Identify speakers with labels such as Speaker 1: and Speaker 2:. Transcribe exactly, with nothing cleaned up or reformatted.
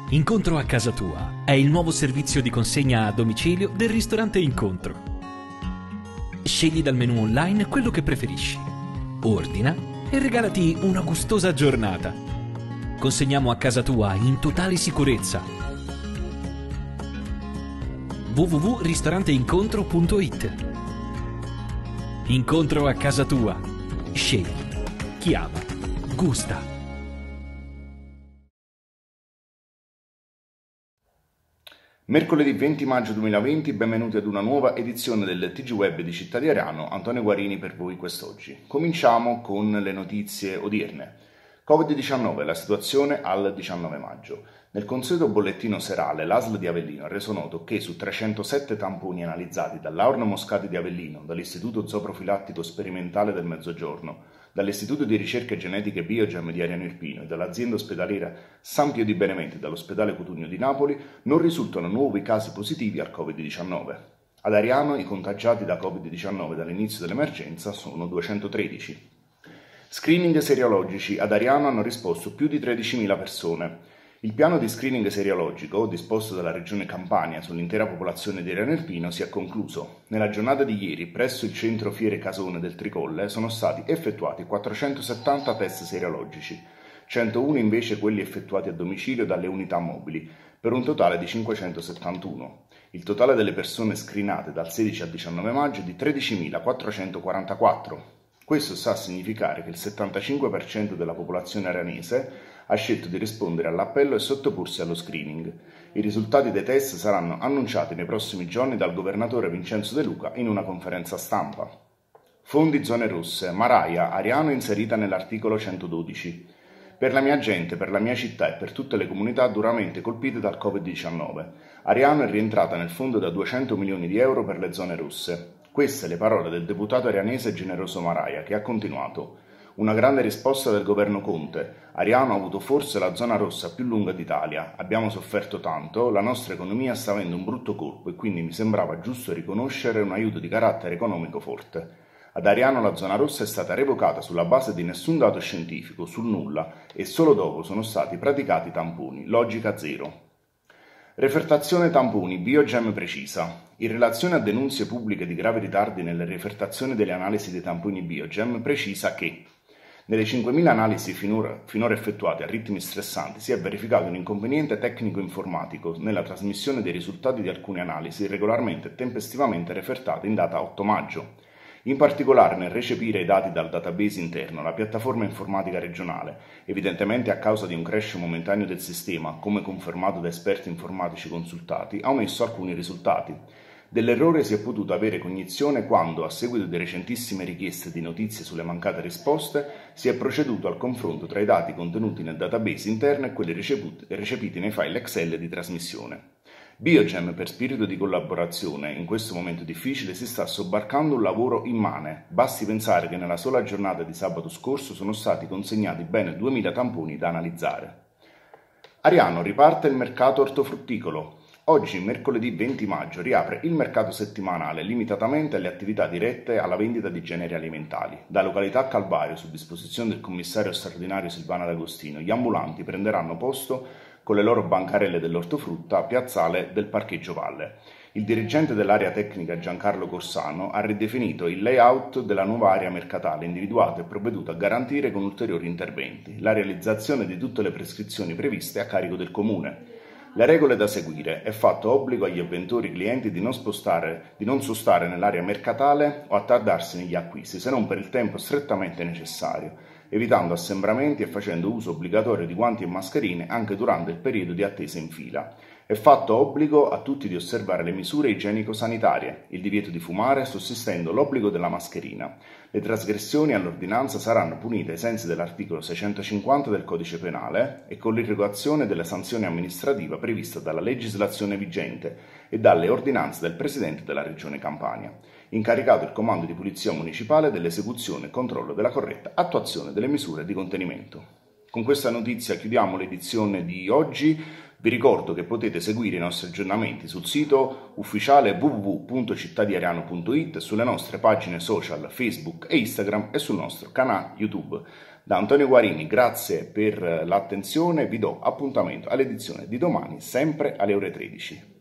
Speaker 1: Incontro a casa tua è il nuovo servizio di consegna a domicilio del ristorante Incontro. Scegli dal menu online quello che preferisci, ordina e regalati una gustosa giornata. Consegniamo a casa tua in totale sicurezza. w w w punto ristoranteincontro punto i t. Incontro a casa tua. Scegli, chiama, gusta.
Speaker 2: Mercoledì venti maggio duemilaventi, benvenuti ad una nuova edizione del T G Web di Città di Ariano. Antonio Guarini per voi quest'oggi. Cominciamo con le notizie odierne. covid diciannove, la situazione al diciannove maggio. Nel consueto bollettino serale, l'A S L di Avellino ha reso noto che su trecentosette tamponi analizzati dall'Aorno Moscati di Avellino, dall'Istituto Zooprofilattico Sperimentale del Mezzogiorno, dall'Istituto di Ricerche Genetiche Biogem di Ariano Irpino e dall'azienda ospedaliera San Pio di Benevento e dall'ospedale Cutugno di Napoli, non risultano nuovi casi positivi al covid diciannove. Ad Ariano i contagiati da covid diciannove dall'inizio dell'emergenza sono duecentotredici. Screening seriologici. Ad Ariano hanno risposto più di tredicimila persone. Il piano di screening seriologico, disposto dalla Regione Campania sull'intera popolazione di Ariano Irpino, si è concluso. Nella giornata di ieri, presso il centro Fiere Casone del Tricolle, sono stati effettuati quattrocentosettanta test seriologici, centouno invece quelli effettuati a domicilio dalle unità mobili, per un totale di cinquecentosettantuno. Il totale delle persone screenate dal sedici al diciannove maggio è di tredicimilaquattrocentoquarantaquattro. Questo sta a significare che il settantacinque per cento della popolazione aranese ha scelto di rispondere all'appello e sottoporsi allo screening. I risultati dei test saranno annunciati nei prossimi giorni dal governatore Vincenzo De Luca in una conferenza stampa. Fondi zone rosse. Maraia, Ariano inserita nell'articolo centododici. Per la mia gente, per la mia città e per tutte le comunità duramente colpite dal covid diciannove. Ariano è rientrata nel fondo da duecento milioni di euro per le zone rosse. Queste le parole del deputato arianese Generoso Maraia, che ha continuato. Una grande risposta del governo Conte. Ariano ha avuto forse la zona rossa più lunga d'Italia. Abbiamo sofferto tanto, la nostra economia sta avendo un brutto colpo e quindi mi sembrava giusto riconoscere un aiuto di carattere economico forte. Ad Ariano la zona rossa è stata revocata sulla base di nessun dato scientifico, sul nulla, e solo dopo sono stati praticati tamponi. Logica zero. Refertazione tamponi, Biogem precisa. In relazione a denunce pubbliche di gravi ritardi nelle refertazioni delle analisi dei tamponi Biogem, precisa che nelle cinquemila analisi finora, finora effettuate a ritmi stressanti si è verificato un inconveniente tecnico-informatico nella trasmissione dei risultati di alcune analisi regolarmente e tempestivamente refertate in data otto maggio. In particolare nel recepire i dati dal database interno, la piattaforma informatica regionale, evidentemente a causa di un crash momentaneo del sistema, come confermato da esperti informatici consultati, ha omesso alcuni risultati. Dell'errore si è potuto avere cognizione quando, a seguito di recentissime richieste di notizie sulle mancate risposte, si è proceduto al confronto tra i dati contenuti nel database interno e quelli recepiti nei file Excel di trasmissione. Biogem, per spirito di collaborazione, in questo momento difficile si sta sobbarcando un lavoro immane. Basti pensare che nella sola giornata di sabato scorso sono stati consegnati ben duemila tamponi da analizzare. Ariano, riparte il mercato ortofrutticolo. Oggi, mercoledì venti maggio, riapre il mercato settimanale limitatamente alle attività dirette alla vendita di generi alimentari. Da località Calvario, su disposizione del commissario straordinario Silvana D'Agostino, gli ambulanti prenderanno posto con le loro bancarelle dell'ortofrutta a piazzale del Parcheggio Valle. Il dirigente dell'area tecnica Giancarlo Corsano ha ridefinito il layout della nuova area mercatale, individuato e provveduto a garantire con ulteriori interventi la realizzazione di tutte le prescrizioni previste a carico del Comune. Le regole da seguire: è fatto obbligo agli avventori clienti di non spostare, di non sostare nell'area mercatale o attardarsi negli acquisti, se non per il tempo strettamente necessario, evitando assembramenti e facendo uso obbligatorio di guanti e mascherine anche durante il periodo di attesa in fila. È fatto obbligo a tutti di osservare le misure igienico-sanitarie, il divieto di fumare, sussistendo l'obbligo della mascherina. Le trasgressioni all'ordinanza saranno punite ai sensi dell'articolo seicentocinquanta del Codice Penale e con l'irrogazione della sanzione amministrativa prevista dalla legislazione vigente e dalle ordinanze del Presidente della Regione Campania. Incaricato il Comando di Polizia Municipale dell'esecuzione e controllo della corretta attuazione delle misure di contenimento. Con questa notizia chiudiamo l'edizione di oggi. Vi ricordo che potete seguire i nostri aggiornamenti sul sito ufficiale w w w punto città di ariano punto i t, sulle nostre pagine social Facebook e Instagram e sul nostro canale YouTube. Da Antonio Guarini, grazie per l'attenzione, vi do appuntamento all'edizione di domani, sempre alle ore tredici.